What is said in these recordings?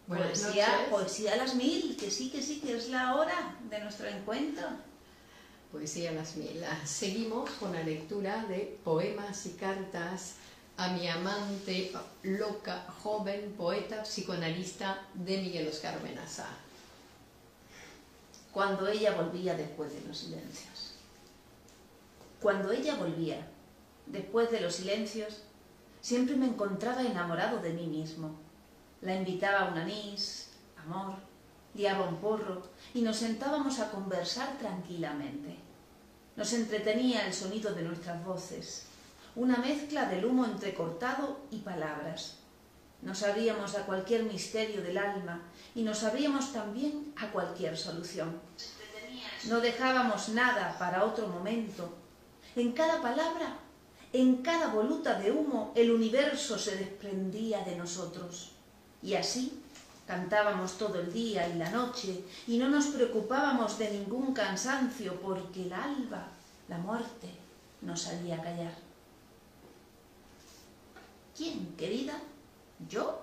Buenas Poesía, noches. poesía a las 1000, que sí, que es la hora de nuestro encuentro. Poesía a las 1000. Seguimos con la lectura de poemas y cartas a mi amante, loca, joven, poeta, psicoanalista de Miguel Oscar Benazá. Cuando ella volvía después de los silencios. Cuando ella volvía después de los silencios, siempre me encontraba enamorado de mí mismo. La invitaba a un anís, amor, liaba un porro y nos sentábamos a conversar tranquilamente. Nos entretenía el sonido de nuestras voces, una mezcla del humo entrecortado y palabras. Nos abríamos a cualquier misterio del alma y nos abríamos también a cualquier solución. No dejábamos nada para otro momento. En cada palabra, en cada voluta de humo, el universo se desprendía de nosotros. Y así cantábamos todo el día y la noche y no nos preocupábamos de ningún cansancio porque el alba, la muerte, nos haría callar. ¿Quién, querida? ¿Yo?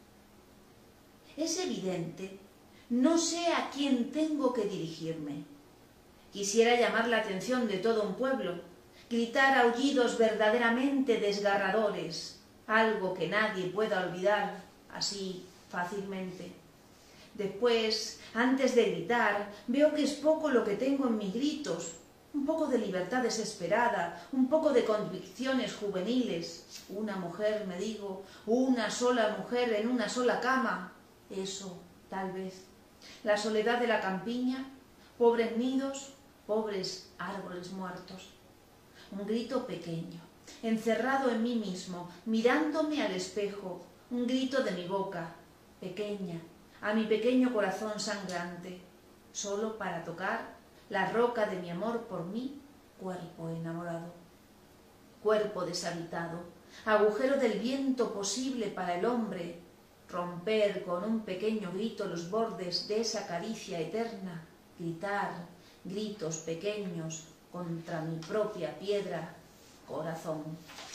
Es evidente, no sé a quién tengo que dirigirme. Quisiera llamar la atención de todo un pueblo, gritar aullidos verdaderamente desgarradores, algo que nadie pueda olvidar así fácilmente. Después, antes de gritar, veo que es poco lo que tengo en mis gritos, un poco de libertad desesperada, un poco de convicciones juveniles. Una mujer, me digo, una sola mujer en una sola cama. Eso, tal vez. La soledad de la campiña, pobres nidos, pobres árboles muertos. Un grito pequeño, encerrado en mí mismo, mirándome al espejo, un grito de mi boca, pequeña, a mi pequeño corazón sangrante, solo para tocar la roca de mi amor por mí, cuerpo enamorado, cuerpo deshabitado, agujero del viento posible para el hombre, romper con un pequeño grito los bordes de esa caricia eterna, gritar gritos pequeños contra mi propia piedra, corazón.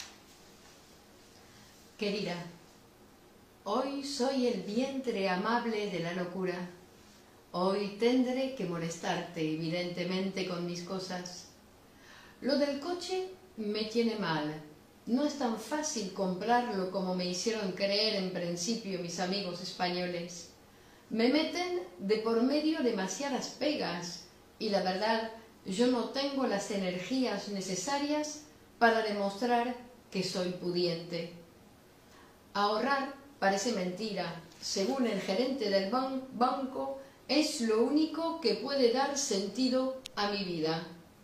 Querida, hoy soy el vientre amable de la locura. Hoy tendré que molestarte, evidentemente, con mis cosas. Lo del coche me tiene mal. No es tan fácil comprarlo como me hicieron creer en principio mis amigos españoles. Me meten de por medio demasiadas pegas y la verdad, yo no tengo las energías necesarias para demostrar que soy pudiente. Ahorrar parece mentira. Según el gerente del banco, es lo único que puede dar sentido a mi vida.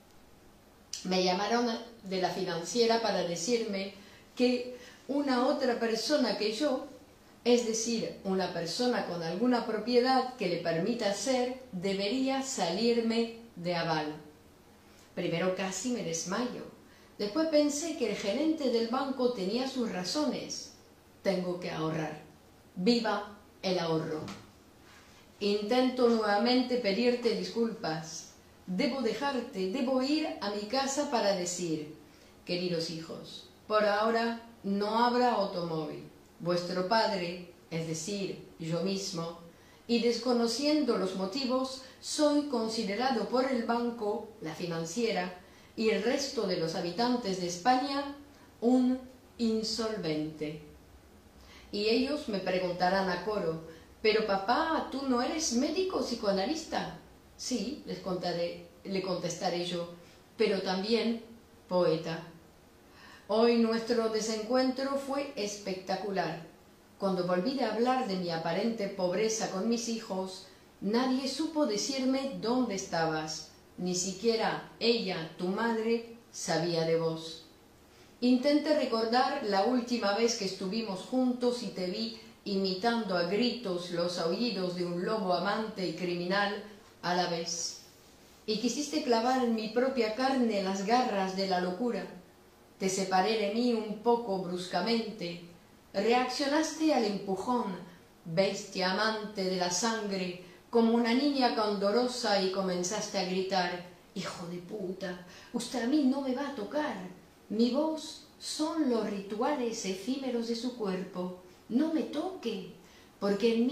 Me llamaron de la financiera para decirme que una otra persona que yo, es decir, una persona con alguna propiedad que le permita hacer, debería salirme de aval. Primero casi me desmayo. Después pensé que el gerente del banco tenía sus razones. Tengo que ahorrar. ¡Viva el ahorro! Intento nuevamente pedirte disculpas. Debo dejarte, debo ir a mi casa para decir, queridos hijos, por ahora no habrá automóvil. Vuestro padre, es decir, yo mismo, y desconociendo los motivos, soy considerado por el banco, la financiera, y el resto de los habitantes de España, un insolvente. Y ellos me preguntarán a coro, pero papá, ¿tú no eres médico psicoanalista? Sí, le contestaré yo, pero también poeta. Hoy nuestro desencuentro fue espectacular. Cuando volví a hablar de mi aparente pobreza con mis hijos, nadie supo decirme dónde estabas. Ni siquiera ella, tu madre, sabía de vos. Intenté recordar la última vez que estuvimos juntos y te vi imitando a gritos los aullidos de un lobo amante y criminal a la vez. Y quisiste clavar en mi propia carne las garras de la locura. Te separé de mí un poco bruscamente. Reaccionaste al empujón, bestia amante de la sangre, como una niña candorosa y comenzaste a gritar, «Hijo de puta, usted a mí no me va a tocar. Mi voz son los rituales efímeros de su cuerpo. No me toque, porque en mí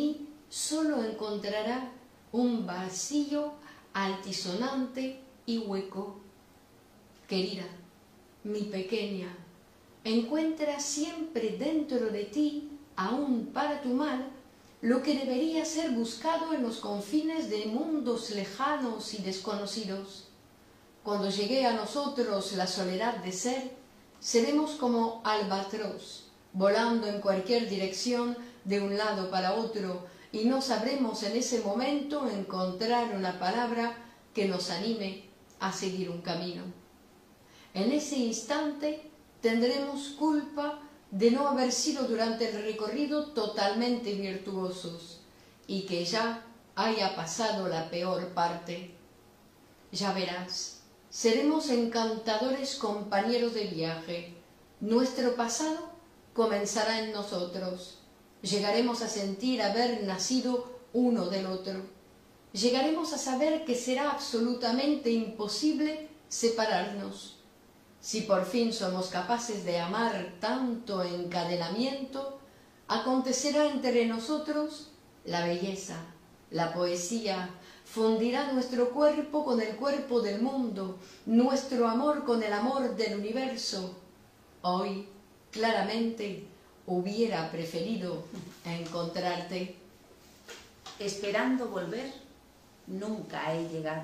solo encontrará un vacío altisonante y hueco. Querida, mi pequeña, encuentra siempre dentro de ti, aún para tu mal, lo que debería ser buscado en los confines de mundos lejanos y desconocidos. Cuando llegue a nosotros la soledad de ser, seremos como albatros, volando en cualquier dirección de un lado para otro, y no sabremos en ese momento encontrar una palabra que nos anime a seguir un camino. En ese instante tendremos culpa de no haber sido durante el recorrido totalmente virtuosos y que ya haya pasado la peor parte. Ya verás, seremos encantadores compañeros de viaje. Nuestro pasado comenzará en nosotros. Llegaremos a sentir haber nacido uno del otro. Llegaremos a saber que será absolutamente imposible separarnos. Si por fin somos capaces de amar tanto encadenamiento, acontecerá entre nosotros la belleza, la poesía, fundirá nuestro cuerpo con el cuerpo del mundo, nuestro amor con el amor del universo. Hoy, claramente, hubiera preferido encontrarte. Esperando volver, nunca he llegado.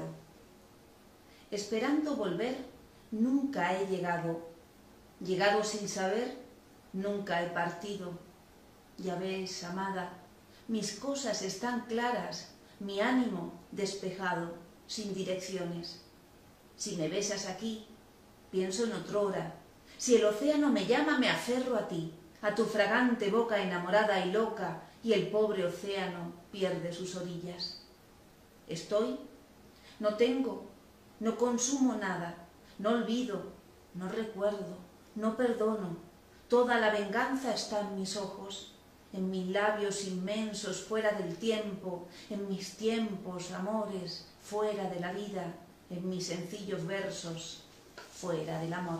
Esperando volver, nunca he llegado. Llegado sin saber, nunca he partido. Ya ves, amada, mis cosas están claras, mi ánimo despejado, sin direcciones. Si me besas aquí, pienso en otrora. Si el océano me llama, me aferro a ti, a tu fragante boca enamorada y loca, y el pobre océano pierde sus orillas. Estoy, no tengo, no consumo nada, no olvido, no recuerdo, no perdono. Toda la venganza está en mis ojos, en mis labios inmensos fuera del tiempo, en mis tiempos, amores, fuera de la vida, en mis sencillos versos, fuera del amor.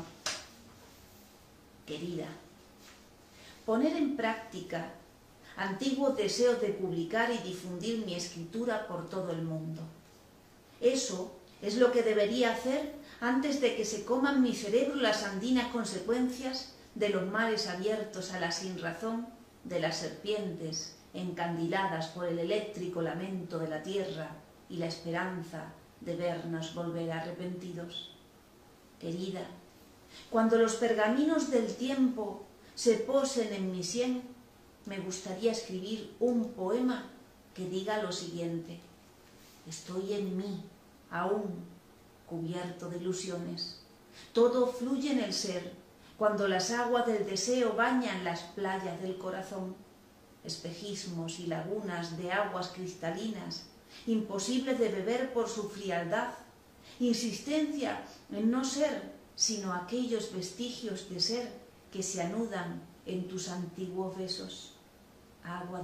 Querida, poner en práctica antiguo deseo de publicar y difundir mi escritura por todo el mundo. Eso es lo que debería hacer antes de que se coman mi cerebro las andinas consecuencias de los mares abiertos a la sinrazón de las serpientes encandiladas por el eléctrico lamento de la tierra y la esperanza de vernos volver arrepentidos. Querida, cuando los pergaminos del tiempo se posen en mi sien, me gustaría escribir un poema que diga lo siguiente: estoy en mí, aún cubierto de ilusiones. Todo fluye en el ser, cuando las aguas del deseo bañan las playas del corazón. Espejismos y lagunas de aguas cristalinas, imposibles de beber por su frialdad. Insistencia en no ser, sino aquellos vestigios de ser que se anudan en tus antiguos besos. Agua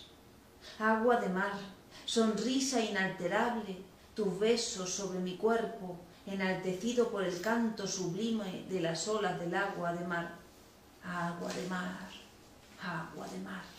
de mar, sonrisa inalterable, tus besos sobre mi cuerpo, enaltecido por el canto sublime de las olas del agua de mar. Agua de mar, agua de mar.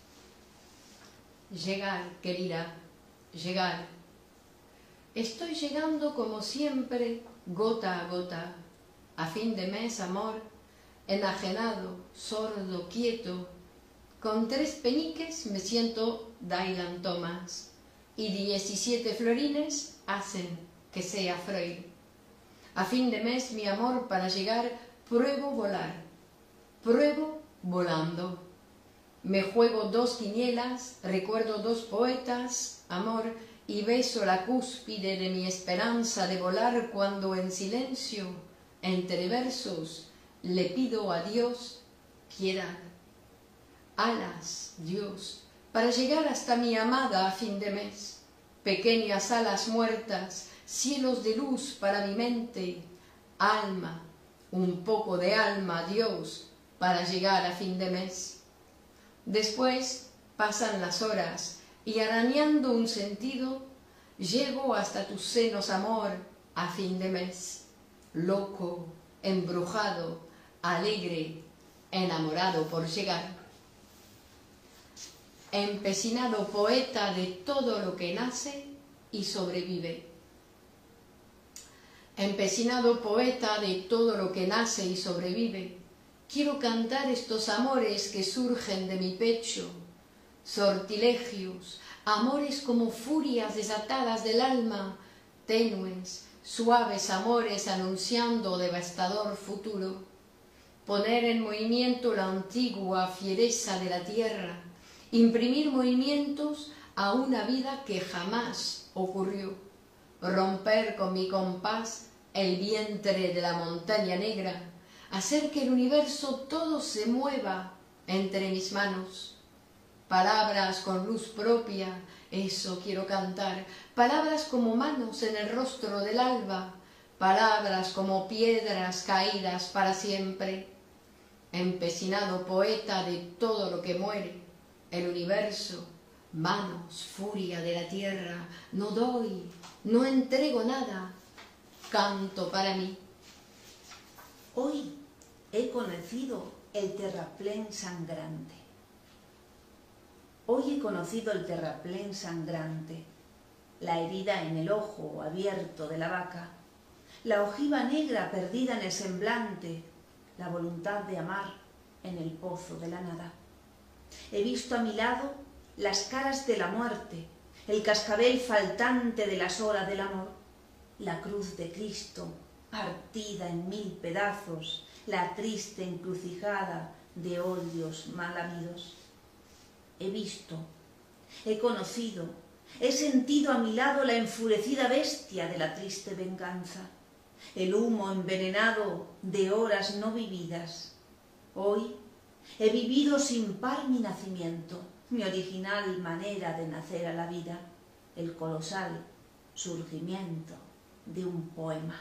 Llegar, querida, llegar. Estoy llegando como siempre, gota a gota. A fin de mes, amor, enajenado, sordo, quieto. Con 3 peniques me siento Dylan Thomas y 17 florines hacen que sea Freud. A fin de mes, mi amor, para llegar, pruebo volar. Pruebo volando. Me juego 2 quinielas, recuerdo 2 poetas, amor, y beso la cúspide de mi esperanza de volar cuando en silencio, entre versos, le pido a Dios piedad. Alas, Dios, para llegar hasta mi amada a fin de mes. Pequeñas alas muertas, cielos de luz para mi mente. Alma, un poco de alma, Dios, para llegar a fin de mes. Después pasan las horas y arañando un sentido, llego hasta tus senos, amor, a fin de mes. Loco, embrujado, alegre, enamorado por llegar. empecinado poeta de todo lo que nace y sobrevive. Empecinado poeta de todo lo que nace y sobrevive, quiero cantar estos amores que surgen de mi pecho, sortilegios, amores como furias desatadas del alma, tenues, suaves amores anunciando devastador futuro. Poner en movimiento la antigua fiereza de la tierra, imprimir movimientos a una vida que jamás ocurrió, romper con mi compás el vientre de la montaña negra, hacer que el universo todo se mueva entre mis manos. Palabras con luz propia, eso quiero cantar, palabras como manos en el rostro del alba, palabras como piedras caídas para siempre. Empecinado poeta de todo lo que muere, el universo, manos, furia de la tierra, no doy, no entrego nada, canto para mí. Hoy he conocido el terraplén sangrante. Hoy he conocido el terraplén sangrante, la herida en el ojo abierto de la vaca, la ojiva negra perdida en el semblante, la voluntad de amar en el pozo de la nada. He visto a mi lado las caras de la muerte, el cascabel faltante de las horas del amor, la cruz de Cristo partida en 1000 pedazos, la triste encrucijada de odios mal habidos. He visto, he conocido, he sentido a mi lado la enfurecida bestia de la triste venganza, el humo envenenado de horas no vividas. Hoy he vivido sin par mi nacimiento, mi original manera de nacer a la vida, el colosal surgimiento de un poema.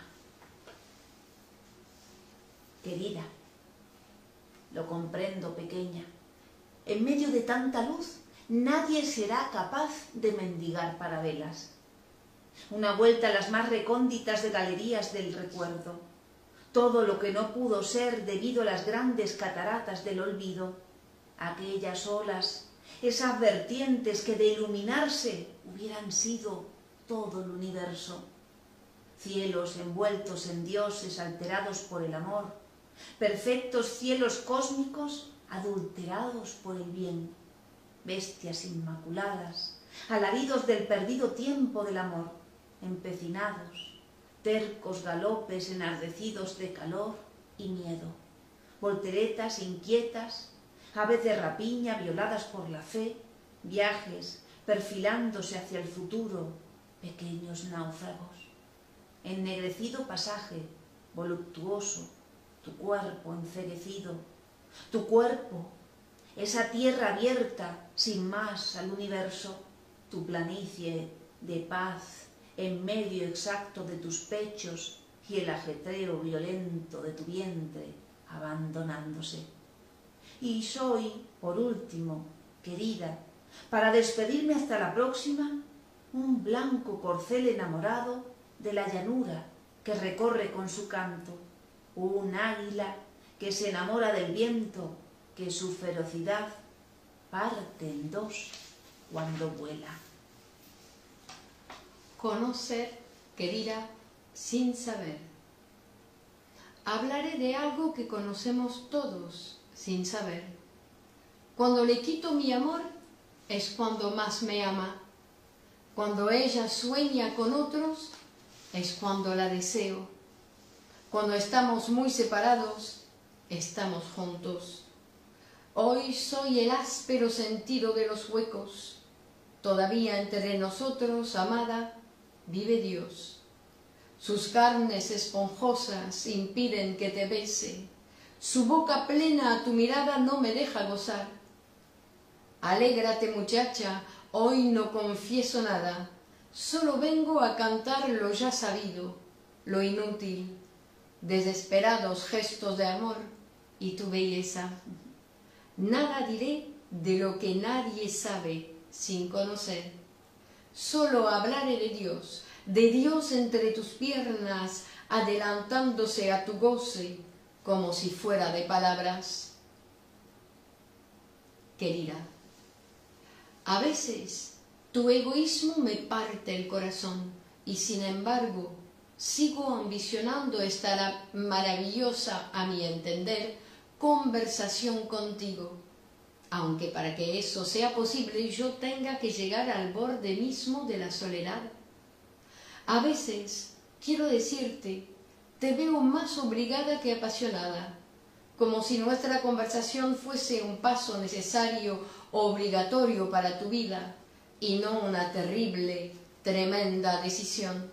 Querida, lo comprendo, pequeña. En medio de tanta luz, nadie será capaz de mendigar parabelas. Una vuelta a las más recónditas de galerías del recuerdo. Todo lo que no pudo ser debido a las grandes cataratas del olvido. Aquellas olas, esas vertientes que de iluminarse hubieran sido todo el universo. Cielos envueltos en dioses alterados por el amor. Perfectos cielos cósmicos adulterados por el bien, bestias inmaculadas, alaridos del perdido tiempo del amor, empecinados, tercos galopes enardecidos de calor y miedo, volteretas inquietas, aves de rapiña violadas por la fe, viajes perfilándose hacia el futuro, pequeños náufragos, ennegrecido pasaje voluptuoso, tu cuerpo enceguecido, tu cuerpo, esa tierra abierta sin más al universo, tu planicie de paz en medio exacto de tus pechos y el ajetreo violento de tu vientre abandonándose. Y soy, por último, querida, para despedirme hasta la próxima, un blanco corcel enamorado de la llanura que recorre con su canto, un águila que se enamora del viento, que su ferocidad parte en dos cuando vuela. Conocer, querida, sin saber. Hablaré de algo que conocemos todos sin saber. Cuando le quito mi amor es cuando más me ama. Cuando ella sueña con otros es cuando la deseo. Cuando estamos muy separados, estamos juntos. Hoy soy el áspero sentido de los huecos. Todavía entre nosotros, amada, vive Dios. Sus carnes esponjosas impiden que te bese. Su boca plena a tu mirada no me deja gozar. Alégrate, muchacha, hoy no confieso nada. Solo vengo a cantar lo ya sabido, lo inútil. Desesperados gestos de amor y tu belleza. Nada diré de lo que nadie sabe sin conocer. Solo hablaré de Dios entre tus piernas, adelantándose a tu goce, como si fuera de palabras. Querida, A veces tu egoísmo me parte el corazón y sin embargo sigo ambicionando esta maravillosa, a mi entender, conversación contigo, aunque para que eso sea posible yo tenga que llegar al borde mismo de la soledad. A veces, quiero decirte, te veo más obligada que apasionada, como si nuestra conversación fuese un paso necesario o obligatorio para tu vida, y no una terrible, tremenda decisión.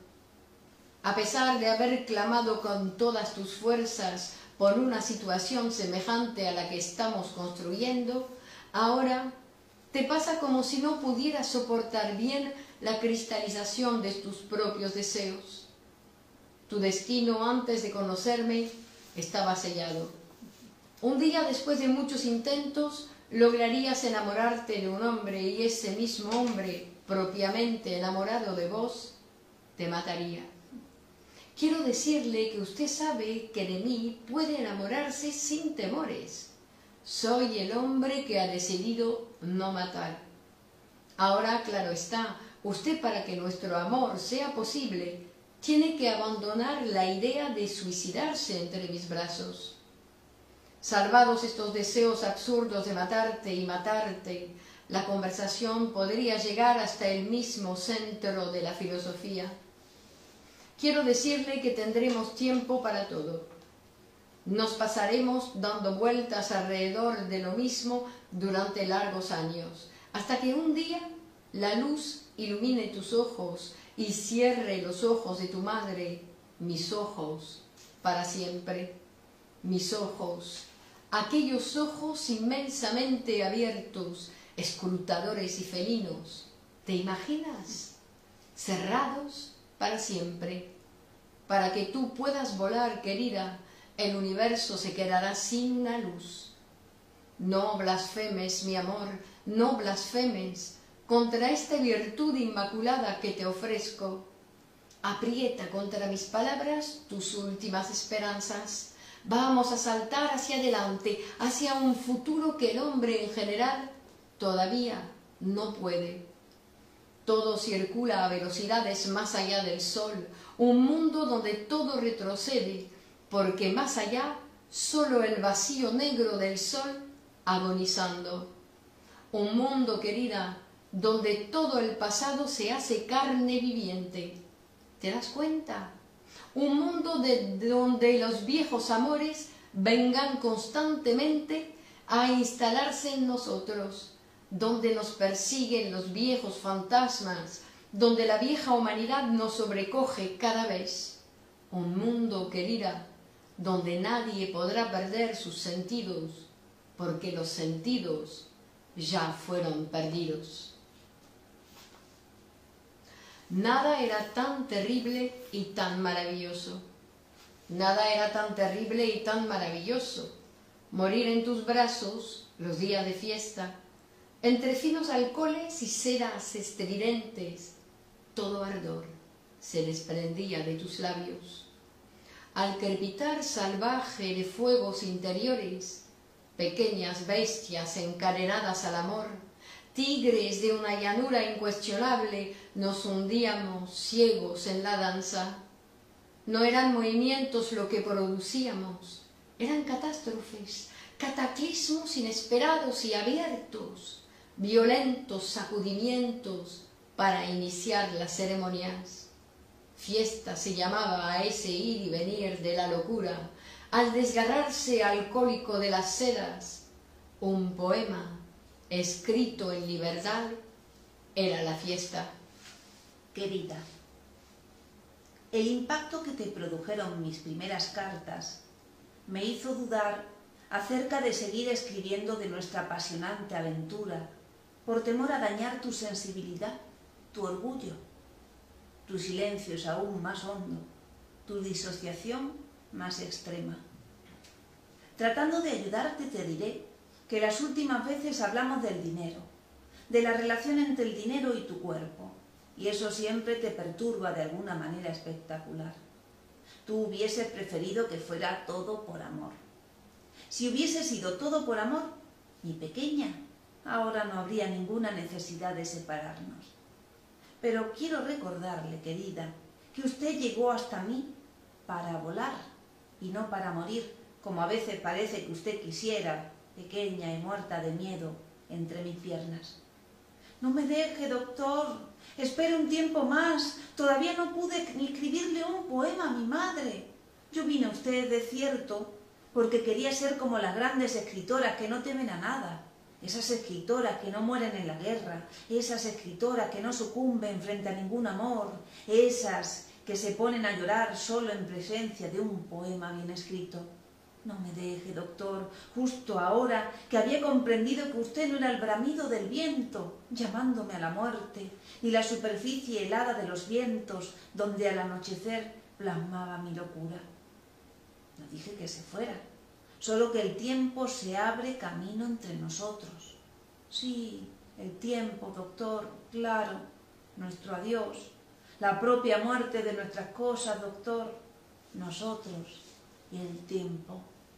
A pesar de haber clamado con todas tus fuerzas por una situación semejante a la que estamos construyendo, ahora te pasa como si no pudieras soportar bien la cristalización de tus propios deseos. Tu destino antes de conocerme estaba sellado. Un día después de muchos intentos lograrías enamorarte de un hombre y ese mismo hombre, propiamente enamorado de vos, te mataría. Quiero decirle que usted sabe que de mí puede enamorarse sin temores. Soy el hombre que ha decidido no matar. Ahora, claro está, usted para que nuestro amor sea posible, tiene que abandonar la idea de suicidarse entre mis brazos. Salvados estos deseos absurdos de matarte y matarte, la conversación podría llegar hasta el mismo centro de la filosofía. Quiero decirle que tendremos tiempo para todo. Nos pasaremos dando vueltas alrededor de lo mismo durante largos años, hasta que un día la luz ilumine tus ojos y cierre los ojos de tu madre, mis ojos, para siempre. Mis ojos, aquellos ojos inmensamente abiertos, escrutadores y felinos, ¿te imaginas? Cerrados para siempre. Para que tú puedas volar, querida, el universo se quedará sin una luz. No blasfemes, mi amor, no blasfemes contra esta virtud inmaculada que te ofrezco. Aprieta contra mis palabras tus últimas esperanzas. Vamos a saltar hacia adelante, hacia un futuro que el hombre en general todavía no puede. Todo circula a velocidades más allá del sol, un mundo donde todo retrocede, porque más allá solo el vacío negro del sol agonizando. Un mundo, querida, donde todo el pasado se hace carne viviente. ¿Te das cuenta? Un mundo donde los viejos amores vengan constantemente a instalarse en nosotros, donde nos persiguen los viejos fantasmas, donde la vieja humanidad nos sobrecoge cada vez. Un mundo, querida, donde nadie podrá perder sus sentidos, porque los sentidos ya fueron perdidos. Nada era tan terrible y tan maravilloso. Nada era tan terrible y tan maravilloso. Morir en tus brazos los días de fiesta, entre finos alcoholes y ceras estridentes, todo ardor se desprendía de tus labios. Al crepitar salvaje de fuegos interiores, pequeñas bestias encadenadas al amor, tigres de una llanura incuestionable, nos hundíamos ciegos en la danza. No eran movimientos lo que producíamos, eran catástrofes, cataclismos inesperados y abiertos, violentos sacudimientos para iniciar las ceremonias. Fiesta se llamaba a ese ir y venir de la locura, al desgarrarse alcohólico de las sedas. Un poema escrito en libertad era la fiesta. Querida, el impacto que te produjeron mis primeras cartas me hizo dudar acerca de seguir escribiendo de nuestra apasionante aventura, por temor a dañar tu sensibilidad, tu orgullo. Tu silencio es aún más hondo, tu disociación más extrema. Tratando de ayudarte te diré que las últimas veces hablamos del dinero, de la relación entre el dinero y tu cuerpo, y eso siempre te perturba de alguna manera espectacular. Tú hubieses preferido que fuera todo por amor. Si hubiese sido todo por amor, mi pequeña, ahora no habría ninguna necesidad de separarnos. Pero quiero recordarle, querida, que usted llegó hasta mí para volar y no para morir, como a veces parece que usted quisiera, pequeña y muerta de miedo, entre mis piernas. No me deje, doctor, espere un tiempo más, todavía no pude ni escribirle un poema a mi madre. Yo vine a usted, de cierto, porque quería ser como las grandes escritoras que no temen a nada, esas escritoras que no mueren en la guerra, esas escritoras que no sucumben frente a ningún amor, esas que se ponen a llorar solo en presencia de un poema bien escrito. No me deje, doctor, justo ahora que había comprendido que usted no era el bramido del viento, llamándome a la muerte, y la superficie helada de los vientos, donde al anochecer plasmaba mi locura. No dije que se fuera, solo que el tiempo se abre camino entre nosotros. Sí, el tiempo, doctor, claro, nuestro adiós, la propia muerte de nuestras cosas, doctor, nosotros y el tiempo.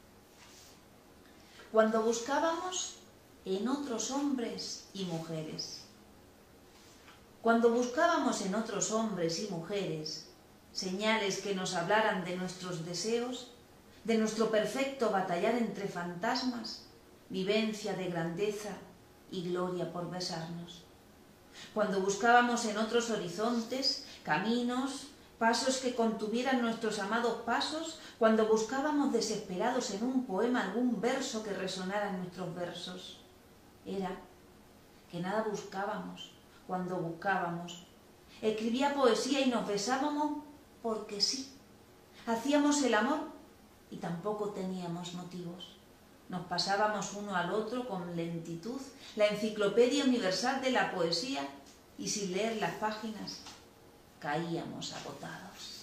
Cuando buscábamos en otros hombres y mujeres. Cuando buscábamos en otros hombres y mujeres señales que nos hablaran de nuestros deseos, de nuestro perfecto batallar entre fantasmas, vivencia de grandeza y gloria por besarnos. Cuando buscábamos en otros horizontes, caminos, pasos que contuvieran nuestros amados pasos, cuando buscábamos desesperados en un poema algún verso que resonara en nuestros versos. Era que nada buscábamos cuando buscábamos. Escribía poesía y nos besábamos porque sí. Hacíamos el amor y tampoco teníamos motivos. Nos pasábamos uno al otro con lentitud la enciclopedia universal de la poesía y sin leer las páginas caíamos agotados.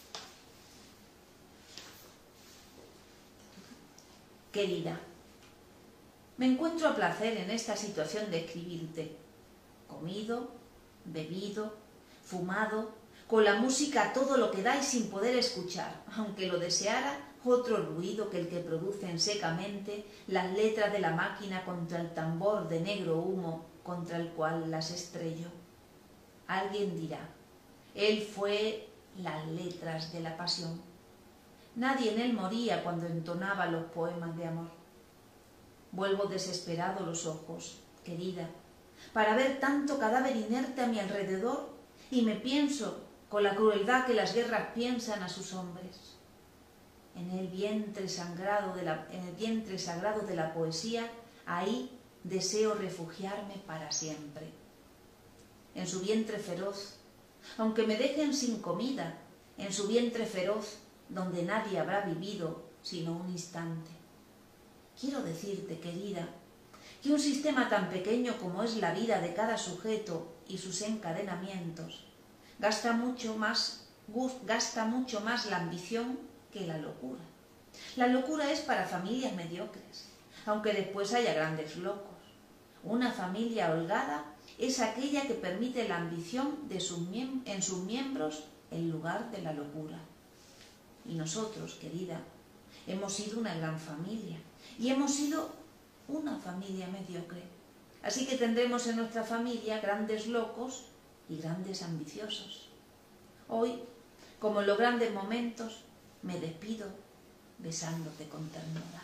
Querida, me encuentro a placer en esta situación de escribirte. Comido, bebido, fumado, con la música a todo lo que da y sin poder escuchar, aunque lo deseara, otro ruido que el que producen secamente las letras de la máquina contra el tambor de negro humo contra el cual las estrello. Alguien dirá, él fue las letras de la pasión. Nadie en él moría cuando entonaba los poemas de amor. Vuelvo desesperado los ojos, querida, para ver tanto cadáver inerte a mi alrededor y me pienso con la crueldad que las guerras piensan a sus hombres. En el vientre sagrado de la poesía, ahí deseo refugiarme para siempre. En su vientre feroz, aunque me dejen sin comida, en su vientre feroz, donde nadie habrá vivido sino un instante. Quiero decirte, querida, que un sistema tan pequeño como es la vida de cada sujeto y sus encadenamientos, gasta mucho más la ambición que la locura. La locura es para familias mediocres, aunque después haya grandes locos. Una familia holgada es aquella que permite la ambición en sus miembros en lugar de la locura. Y nosotros, querida, hemos sido una gran familia y hemos sido una familia mediocre. Así que tendremos en nuestra familia grandes locos y grandes ambiciosos. Hoy, como en los grandes momentos, me despido besándote con ternura.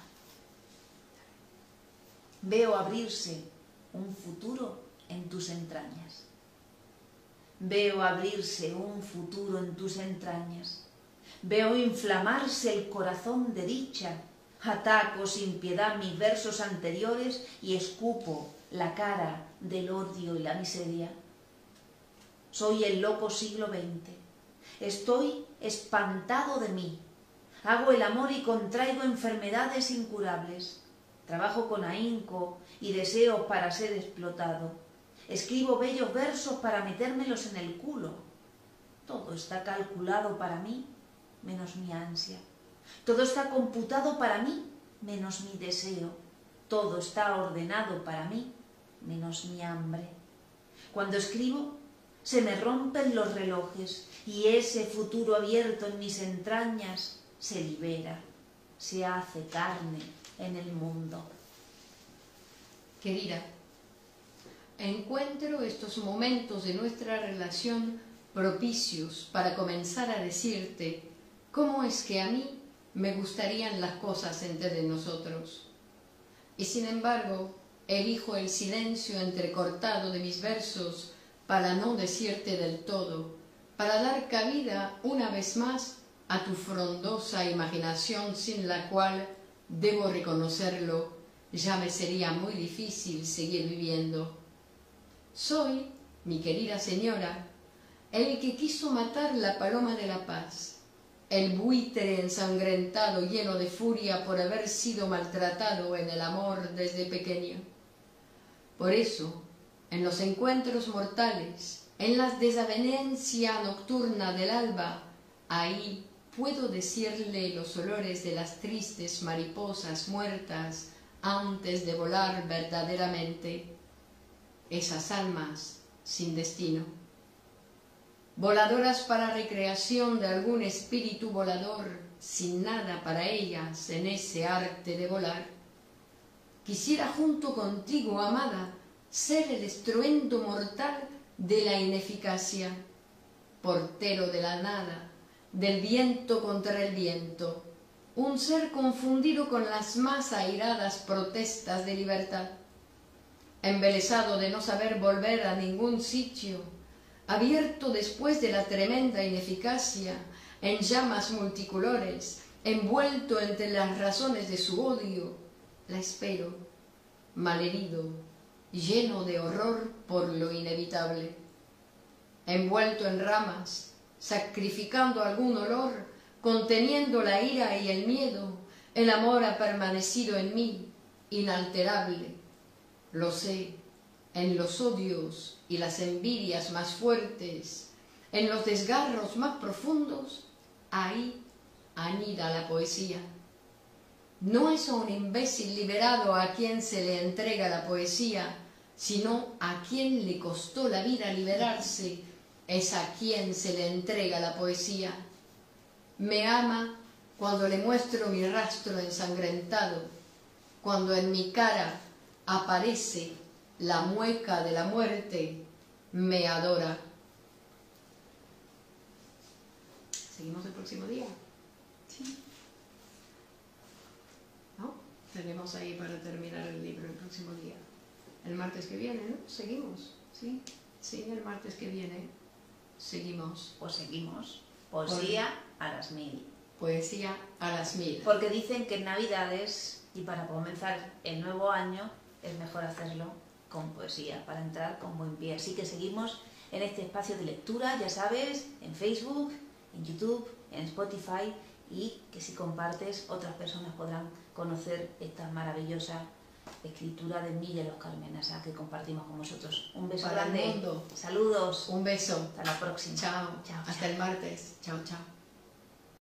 Veo abrirse un futuro en tus entrañas. Veo abrirse un futuro en tus entrañas. Veo inflamarse el corazón de dicha. Ataco sin piedad mis versos anteriores y escupo la cara del odio y la miseria. Soy el loco siglo XX. Estoy espantado de mí. Hago el amor y contraigo enfermedades incurables. Trabajo con ahínco y deseos para ser explotado. Escribo bellos versos para metérmelos en el culo. Todo está calculado para mí, menos mi ansia. Todo está computado para mí, menos mi deseo. Todo está ordenado para mí, menos mi hambre. Cuando escribo, se me rompen los relojes y ese futuro abierto en mis entrañas se libera, se hace carne en el mundo. Querida, encuentro estos momentos de nuestra relación propicios para comenzar a decirte cómo es que a mí me gustarían las cosas entre nosotros. Y sin embargo, elijo el silencio entrecortado de mis versos para no decirte del todo, para dar cabida una vez más a tu frondosa imaginación sin la cual, debo reconocerlo, ya me sería muy difícil seguir viviendo. Soy, mi querida señora, el que quiso matar la paloma de la paz, el buitre ensangrentado lleno de furia por haber sido maltratado en el amor desde pequeño. Por eso, en los encuentros mortales, en la desavenencia nocturna del alba, ahí puedo decirle los olores de las tristes mariposas muertas antes de volar verdaderamente, esas almas sin destino, voladoras para recreación de algún espíritu volador, sin nada para ellas en ese arte de volar. Quisiera junto contigo, amada, ser el estruendo mortal de la ineficacia, portero de la nada, del viento contra el viento, un ser confundido con las más airadas protestas de libertad, embelesado de no saber volver a ningún sitio, abierto después de la tremenda ineficacia, en llamas multicolores, envuelto entre las razones de su odio, la espero, malherido, lleno de horror por lo inevitable, envuelto en ramas, sacrificando algún olor, conteniendo la ira y el miedo, el amor ha permanecido en mí, inalterable. Lo sé, en los odios y las envidias más fuertes, en los desgarros más profundos, ahí anida la poesía. No es a un imbécil liberado a quien se le entrega la poesía, sino a quien le costó la vida liberarse, es a quien se le entrega la poesía. Me ama cuando le muestro mi rastro ensangrentado, cuando en mi cara aparece la mueca de la muerte, me adora. ¿Seguimos el próximo día? Sí. ¿No? Tenemos ahí para terminar el libro el próximo día. El martes que viene, ¿no? Seguimos, ¿sí? Sí, el martes que viene seguimos. Pues seguimos. Poesía a las 1000. Poesía a las 1000. Porque dicen que en Navidades y para comenzar el nuevo año es mejor hacerlo con poesía, para entrar con buen pie. Así que seguimos en este espacio de lectura, ya sabes, en Facebook, en YouTube, en Spotify, y que si compartes otras personas podrán conocer esta maravillosa escritura de Miguel Óscar Menasa que compartimos con vosotros. Un beso para grande. El mundo. Saludos. Un beso. Hasta la próxima. Chao. Chao. Hasta el martes. Chao, chao.